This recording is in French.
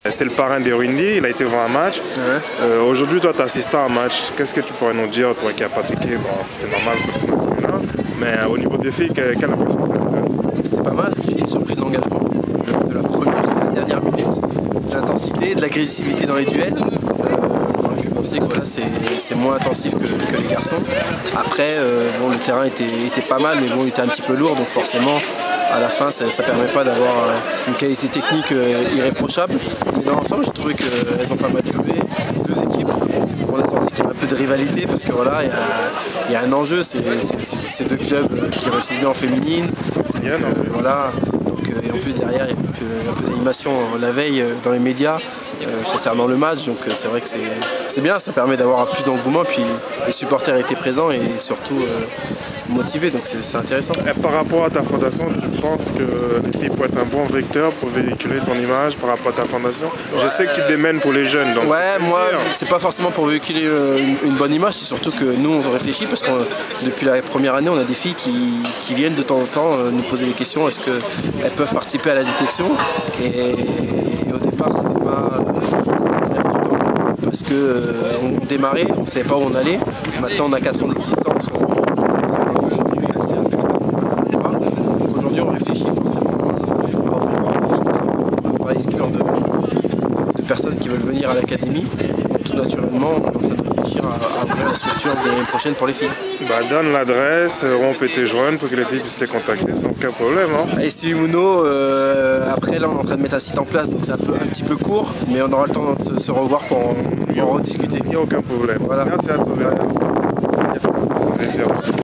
C'est le parrain des Windy, il a été voir un match. Ouais. Aujourd'hui, toi, tu as assisté à un match. Qu'est-ce que tu pourrais nous dire, toi qui as pratiqué? Bon, c'est normal, football masculin. Mais au niveau des filles, quelle impression ça te donne? C'était pas mal, j'étais surpris de l'engagement, de la première jusqu'à la dernière minute, de l'intensité, de l'agressivité dans les duels. On aurait pu penser que voilà, c'est moins intensif que les garçons. Après, bon, le terrain était pas mal, mais bon, il était un petit peu lourd, donc forcément, à la fin, ça ne permet pas d'avoir une qualité technique irréprochable. Mais dans l'ensemble, j'ai trouvé qu'elles ont pas mal joué, les deux équipes. On a senti qu'il y avait un peu de rivalité parce que voilà, il y a un enjeu, c'est ces deux clubs qui réussissent bien en féminine. C'est bien, Voilà. Donc, et en plus derrière, il y a eu un peu d'animation la veille dans les médias concernant le match. Donc c'est vrai que c'est bien, ça permet d'avoir plus d'engouement. Puis les supporters étaient présents et surtout motivés, donc c'est intéressant. Et par rapport à ta fondation, tu penses que les filles peuvent être un bon vecteur pour véhiculer ton image par rapport à ta fondation? Je sais que tu démènes pour les jeunes. Donc ouais, moi, c'est pas forcément pour véhiculer une bonne image, c'est surtout que nous, on réfléchit parce que depuis la première année, on a des filles qui viennent de temps en temps nous poser des questions. Est-ce qu'elles peuvent participer à la détection? Et au départ, c'était pas l'air du temps parce qu'on démarrait, on savait pas où on allait. Maintenant, on a 4 ans d'existence. Donc aujourd'hui, on réfléchit forcément à ouvrir par les filles parce qu'on ne va pas exclure de personnes qui veulent venir à l'académie. Tout naturellement, on est en train de réfléchir à ouvrir la structure de l'année prochaine pour les filles. Bah, donne l'adresse, on peut te joindre pour que les filles puissent les contacter sans aucun problème. Hein. Et si Uno, après là on est en train de mettre un site en place, donc c'est un petit peu court, mais on aura le temps de se revoir pour en rediscuter. Il n'y a aucun problème. Voilà. Merci à toi. Voilà. Plaisir.